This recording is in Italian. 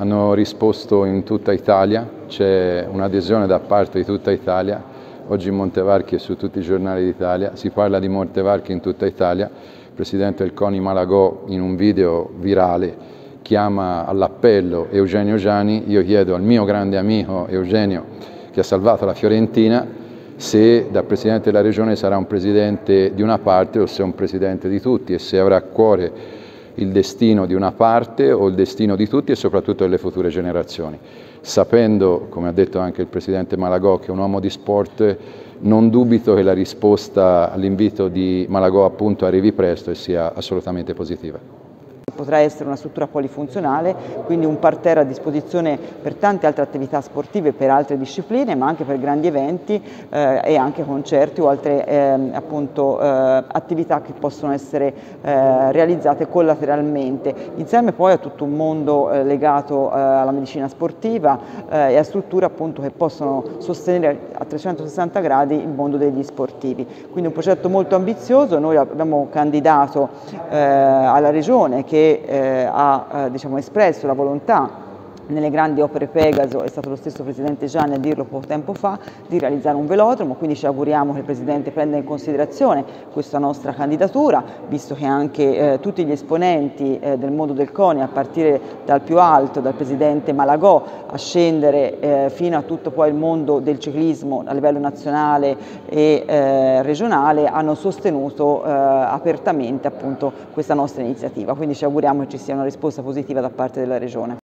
hanno risposto in tutta Italia, c'è un'adesione da parte di tutta Italia. Oggi Montevarchi è su tutti i giornali d'Italia, si parla di Montevarchi in tutta Italia. Il presidente del CONI Malagò in un video virale chiama all'appello Eugenio Giani. Io chiedo al mio grande amico Eugenio, che ha salvato la Fiorentina, se da Presidente della Regione sarà un Presidente di una parte o se è un Presidente di tutti e se avrà a cuore il destino di una parte o il destino di tutti e soprattutto delle future generazioni. Sapendo, come ha detto anche il Presidente Malagò, che è un uomo di sport, non dubito che la risposta all'invito di Malagò appunto arrivi presto e sia assolutamente positiva. Potrà essere una struttura polifunzionale, quindi un parterre a disposizione per tante altre attività sportive, per altre discipline, ma anche per grandi eventi e anche concerti o altre attività che possono essere realizzate collateralmente, insieme poi a tutto un mondo legato alla medicina sportiva e a strutture appunto che possono sostenere a 360 gradi il mondo degli sportivi. Quindi un progetto molto ambizioso. Noi abbiamo candidato alla Regione che ha espresso la volontà nelle grandi opere Pegaso, è stato lo stesso Presidente Gianni a dirlo poco tempo fa, di realizzare un velodromo, quindi ci auguriamo che il Presidente prenda in considerazione questa nostra candidatura, visto che anche tutti gli esponenti del mondo del CONI, a partire dal più alto, dal Presidente Malagò, a scendere fino a tutto poi il mondo del ciclismo a livello nazionale e regionale, hanno sostenuto apertamente appunto questa nostra iniziativa, quindi ci auguriamo che ci sia una risposta positiva da parte della Regione.